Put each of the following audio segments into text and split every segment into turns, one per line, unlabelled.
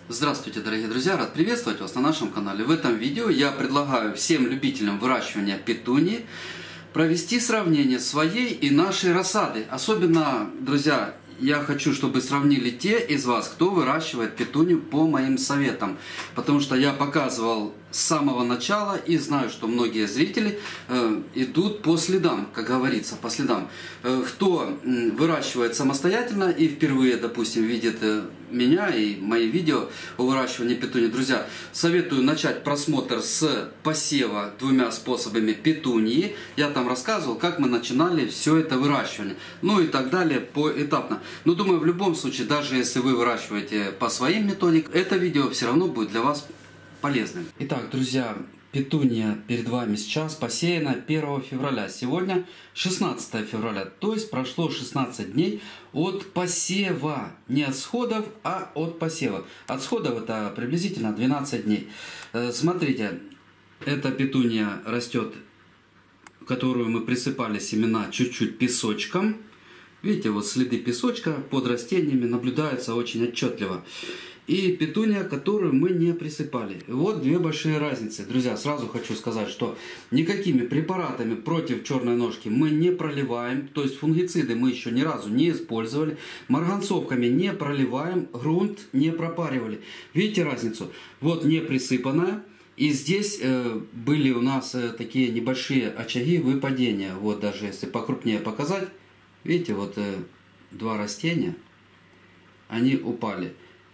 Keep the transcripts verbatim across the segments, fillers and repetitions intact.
Здравствуйте, дорогие друзья! Рад приветствовать вас на нашем канале. В этом видео я предлагаю всем любителям выращивания петунии провести сравнение своей и нашей рассады. Особенно, друзья, я хочу, чтобы сравнили те из вас, кто выращивает петунию по моим советам. Потому что я показывал с самого начала и знаю, что многие зрители э, идут по следам, как говорится, по следам. Э, кто э, выращивает самостоятельно и впервые, допустим, видит э, меня и мои видео о выращивании петунии. Друзья, советую начать просмотр с посева двумя способами петунии. Я там рассказывал, как мы начинали все это выращивание. Ну и так далее поэтапно. Но думаю, в любом случае, даже если вы выращиваете по своим методикам, это видео все равно будет для вас полезным. Итак, друзья, петуния перед вами сейчас посеяна первого февраля. Сегодня шестнадцатое февраля, то есть прошло шестнадцать дней от посева. Не от сходов, а от посева. От сходов это приблизительно двенадцать дней. Смотрите, эта петуния растет, которую мы присыпали семена чуть-чуть песочком. Видите, вот следы песочка под растениями наблюдаются очень отчетливо. И петуния, которую мы не присыпали. Вот две большие разницы. Друзья, сразу хочу сказать, что никакими препаратами против черной ножки мы не проливаем. То есть фунгициды мы еще ни разу не использовали. Марганцовками не проливаем. Грунт не пропаривали. Видите разницу? Вот не присыпанная. И здесь э, были у нас э, такие небольшие очаги выпадения. Вот даже если покрупнее показать. Видите, вот э, два растения. Они упали.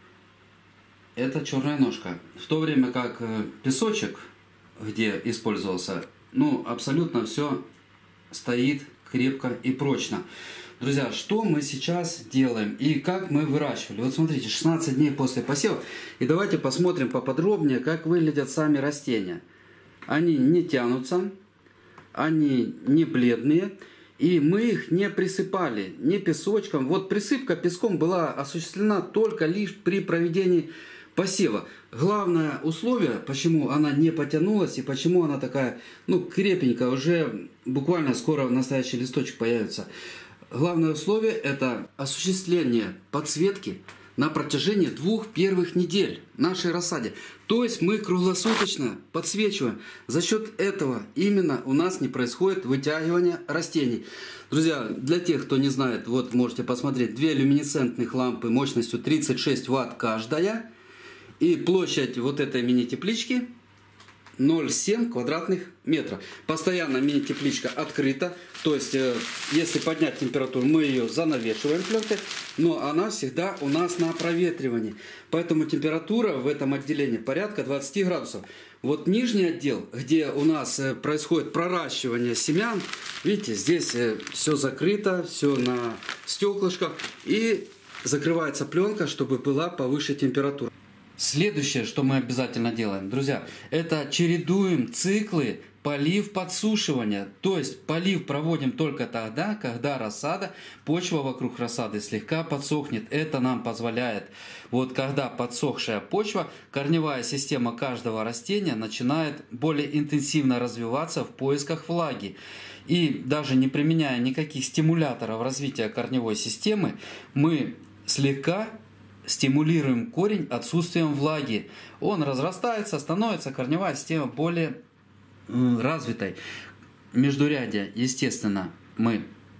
Это черная ножка. В то время как песочек, где использовался, ну, абсолютно все стоит крепко и прочно. Друзья, что мы сейчас делаем и как мы выращивали? Вот смотрите, шестнадцать дней после посева. И давайте посмотрим поподробнее, как выглядят сами растения. Они не тянутся, они не бледные. И мы их не присыпали, не песочком. Вот присыпка песком была осуществлена только лишь при проведении посева. Главное условие, почему она не потянулась и почему она такая, ну, крепенькая, уже буквально скоро настоящий листочек появится. Главное условие – это осуществление подсветки на протяжении двух первых недель нашей рассаде. То есть мы круглосуточно подсвечиваем. За счет этого именно у нас не происходит вытягивание растений. Друзья, для тех, кто не знает, вот можете посмотреть, две люминесцентных лампы мощностью тридцать шесть ватт каждая. И площадь вот этой мини-теплички ноль целых семь десятых квадратных метра. Постоянно мини-тепличка открыта. То есть, э, если поднять температуру, мы ее занавешиваем пленкой. Но она всегда у нас на проветривании. Поэтому температура в этом отделении порядка двадцати градусов. Вот нижний отдел, где у нас э, происходит проращивание семян. Видите, здесь э, все закрыто, все на стеклышках. И закрывается пленка, чтобы была повыше температура. Следующее, что мы обязательно делаем, друзья, это чередуем циклы полив-подсушивания. То есть полив проводим только тогда, когда рассада, почва вокруг рассады слегка подсохнет. Это нам позволяет, вот когда подсохшая почва, корневая система каждого растения начинает более интенсивно развиваться в поисках влаги. И даже не применяя никаких стимуляторов развития корневой системы, мы слегка стимулируем корень отсутствием влаги. Он разрастается, становится корневая система более развитой. Междурядье, естественно, мы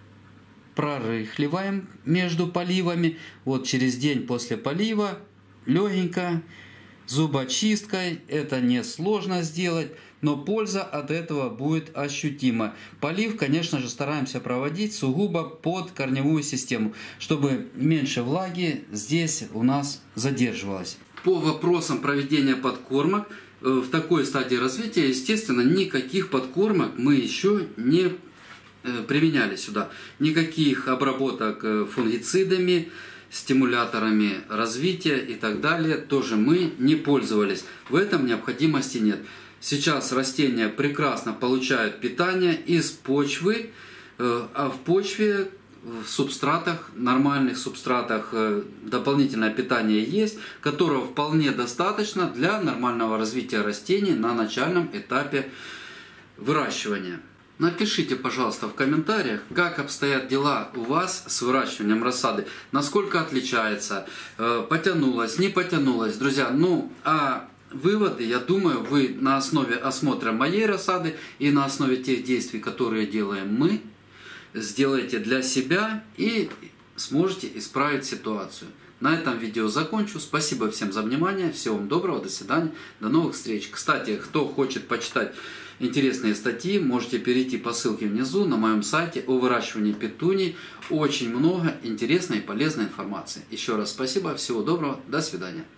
прорыхливаем между поливами. Вот через день после полива легенько, зубочисткой. Это несложно сделать, но польза от этого будет ощутима. Полив, конечно же, стараемся проводить сугубо под корневую систему, чтобы меньше влаги здесь у нас задерживалось. По вопросам проведения подкормок, в такой стадии развития, естественно, никаких подкормок мы еще не применяли сюда. Никаких обработок фунгицидами, стимуляторами развития и так далее тоже мы не пользовались. В этом необходимости нет. Сейчас растения прекрасно получают питание из почвы, а в почве, в субстратах, нормальных субстратах дополнительное питание есть, которого вполне достаточно для нормального развития растений на начальном этапе выращивания. Напишите, пожалуйста, в комментариях, как обстоят дела у вас с выращиванием рассады. Насколько отличается, потянулось, не потянулось. Друзья, ну, а выводы, я думаю, вы на основе осмотра моей рассады и на основе тех действий, которые делаем мы, сделаете для себя и сможете исправить ситуацию. На этом видео закончу. Спасибо всем за внимание. Всего вам доброго. До свидания. До новых встреч. Кстати, кто хочет почитать интересные статьи, можете перейти по ссылке внизу на моем сайте о выращивании петуний. Очень много интересной и полезной информации. Еще раз спасибо. Всего доброго. До свидания.